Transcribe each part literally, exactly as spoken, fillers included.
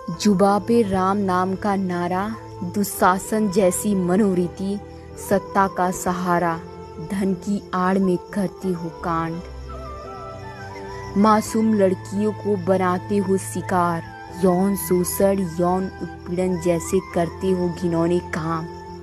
जुबा पे राम नाम का नारा, दुशासन जैसी मनोवृत्ति, सत्ता का सहारा, धन की आड़ में करते हो कांड। मासूम लड़कियों को बनाते हो शिकार, यौन शोषण यौन उत्पीड़न जैसे करते हो घिनौने काम।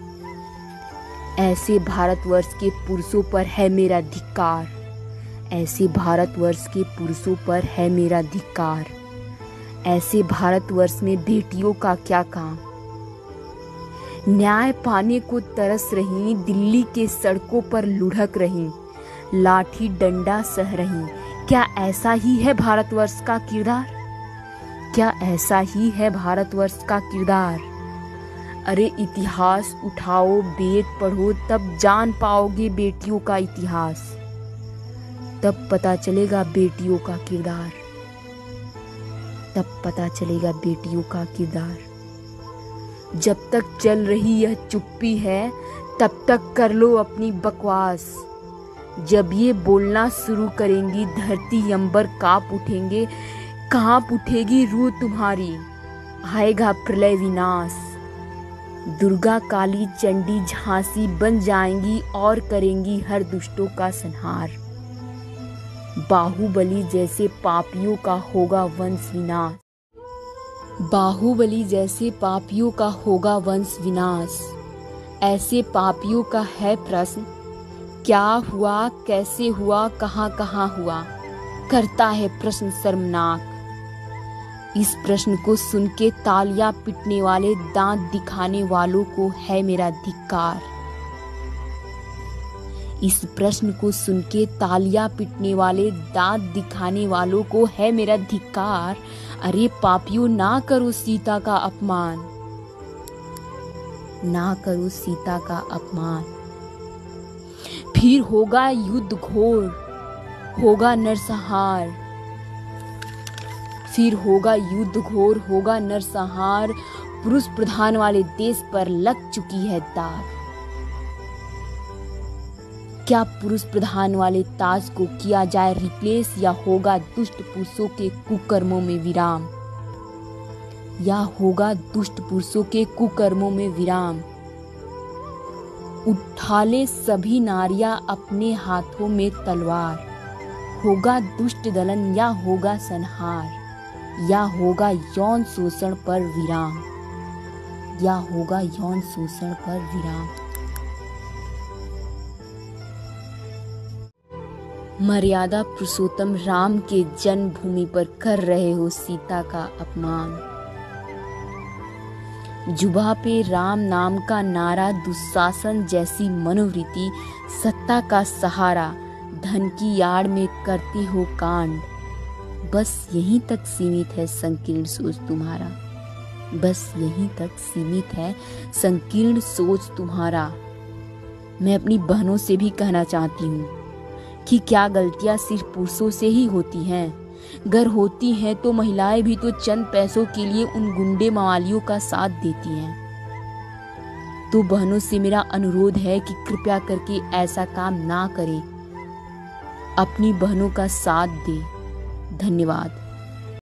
ऐसे भारतवर्ष के पुरुषों पर है मेरा धिक्कार, ऐसे भारतवर्ष के पुरुषों पर है मेरा धिक्कार। ऐसे भारतवर्ष में बेटियों का क्या काम। न्याय पाने को तरस रही, दिल्ली के सड़कों पर लुढ़क रही, लाठी डंडा सह रही। क्या ऐसा ही है भारतवर्ष का किरदार? क्या ऐसा ही है भारतवर्ष का किरदार? अरे इतिहास उठाओ, वेद पढ़ो, तब जान पाओगे बेटियों का इतिहास। तब पता चलेगा बेटियों का किरदार, तब पता चलेगा बेटियों का किरदार। जब तक चल रही यह चुप्पी है, तब तक कर लो अपनी बकवास। जब ये बोलना शुरू करेंगी, धरती अंबर कांप उठेंगे, कांप उठेगी रूह तुम्हारी, आएगा प्रलय विनाश। दुर्गा काली चंडी झांसी बन जाएंगी और करेंगी हर दुष्टों का संहार। बाहुबली जैसे पापियों का होगा वंश विनाश, बाहुबली जैसे पापियों का होगा वंश विनाश। ऐसे पापियों का है प्रश्न, क्या हुआ, कैसे हुआ, कहां कहां हुआ, करता है प्रश्न शर्मनाक। इस प्रश्न को सुन के तालियां पीटने वाले, दांत दिखाने वालों को है मेरा धिक्कार। इस प्रश्न को सुन के तालियां पीटने वाले, दांत दिखाने वालों को है मेरा धिक्कार। अरे पापियों, ना करो सीता का अपमान, ना करो सीता का अपमान। फिर होगा युद्ध घोर, होगा नरसंहार, फिर होगा युद्ध घोर, होगा नरसंहार। पुरुष प्रधान वाले देश पर लग चुकी है दाग। क्या पुरुष प्रधान वाले ताज को किया जाए रिप्लेस, या होगा दुष्ट पुरुषों के कुकर्मों में विराम, या होगा दुष्ट पुरुषों के कुकर्मों में विराम। उठा ले सभी नारियां अपने हाथों में तलवार, होगा दुष्ट दलन या होगा संहार, या होगा यौन शोषण पर विराम, या होगा यौन शोषण पर विराम। मर्यादा पुरुषोत्तम राम के जन्मभूमि पर कर रहे हो सीता का अपमान। जुबा पे राम नाम का नारा, दुशासन जैसी मनोवृत्ति, सत्ता का सहारा, धन की आड़ में करते हो कांड। बस यहीं तक सीमित है संकीर्ण सोच तुम्हारा, बस यहीं तक सीमित है संकीर्ण सोच तुम्हारा। मैं अपनी बहनों से भी कहना चाहती हूँ कि क्या गलतियां सिर्फ पुरुषों से ही होती हैं? अगर होती हैं तो महिलाएं भी तो चंद पैसों के लिए उन गुंडे मवालियों का साथ देती हैं। तो बहनों से मेरा अनुरोध है कि कृपया करके ऐसा काम ना करें, अपनी बहनों का साथ दें। धन्यवाद।